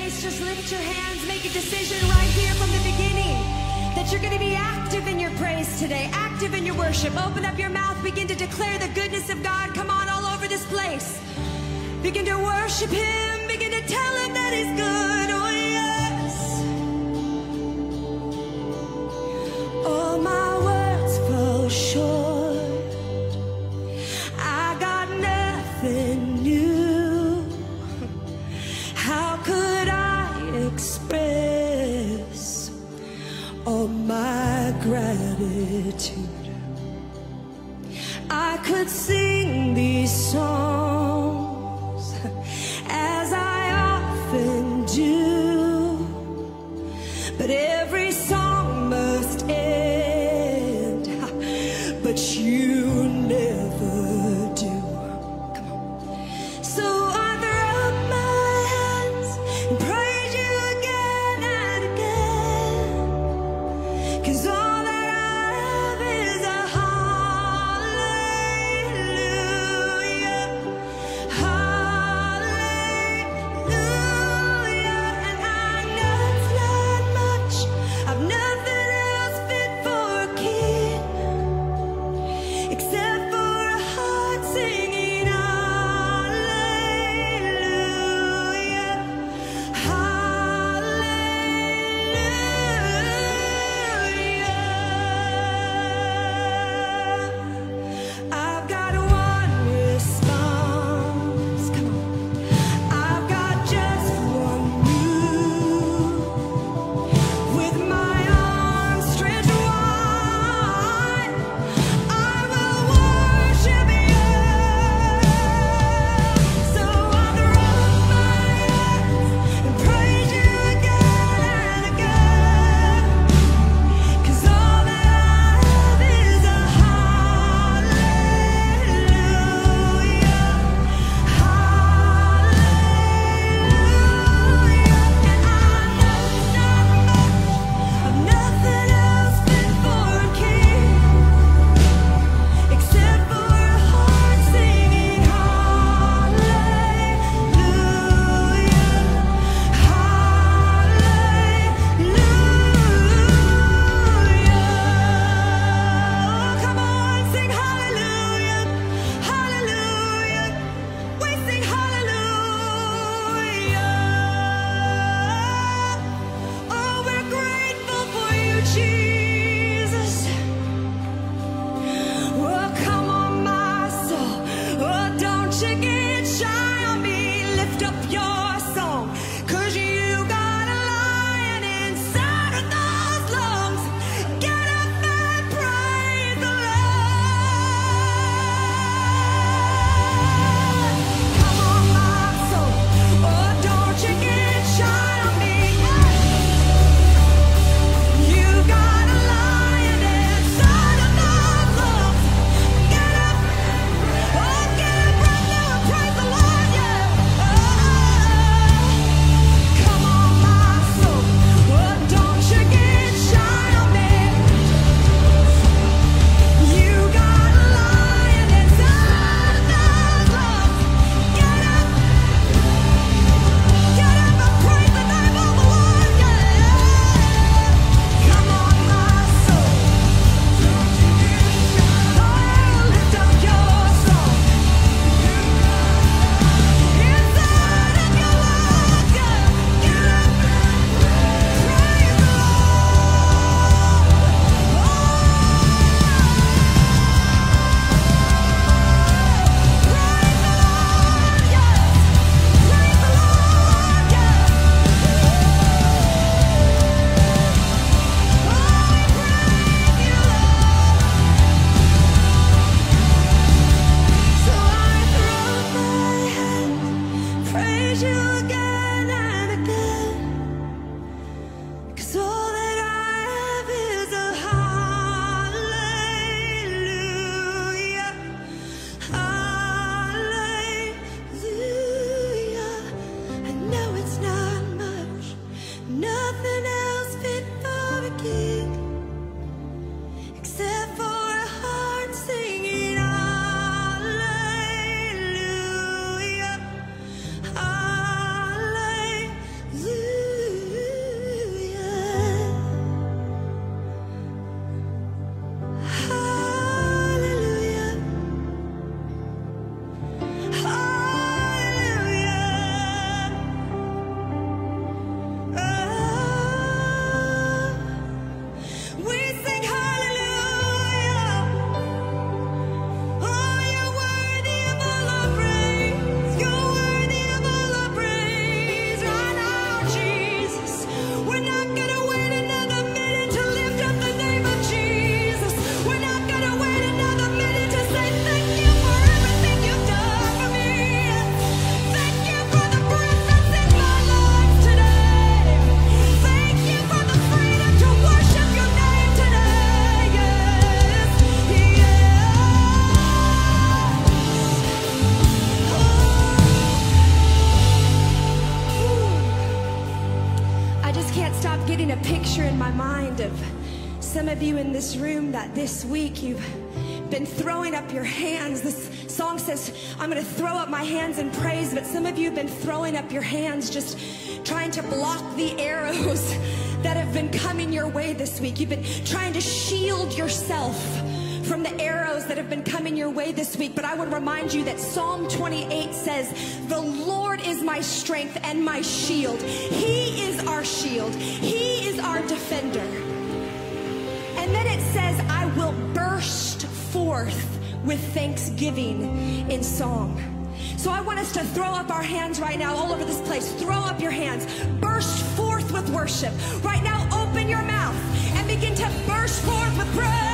praise, just lift your hands, make a decision right here from the beginning that you're going to be active in your praise today, active in your worship. Open up your mouth, begin to declare the goodness of God. Come on, all over this place. Begin to worship Him, begin to tell Him that He's good. Oh yes. All my words fall short. I got nothing new. How could I express all my gratitude? I could sing these songs as I often do, but every song must end, but you never do. Come on. So I throw up my hands and praise you again and again, 'cause all that I have is a hallelujah. some of you in this room that this week you've been throwing up your hands. This song says, I'm going to throw up my hands in praise, but some of you have been throwing up your hands just trying to block the arrows that have been coming your way this week. You've been trying to shield yourself from the arrows that have been coming your way this week. But I would remind you that Psalm 28 says, the Lord is my strength and my shield. He is our shield. He is our defender. And then it says, I will burst forth with thanksgiving in song. So I want us to throw up our hands right now all over this place. Throw up your hands. Burst forth with worship. Right now, open your mouth and begin to burst forth with praise.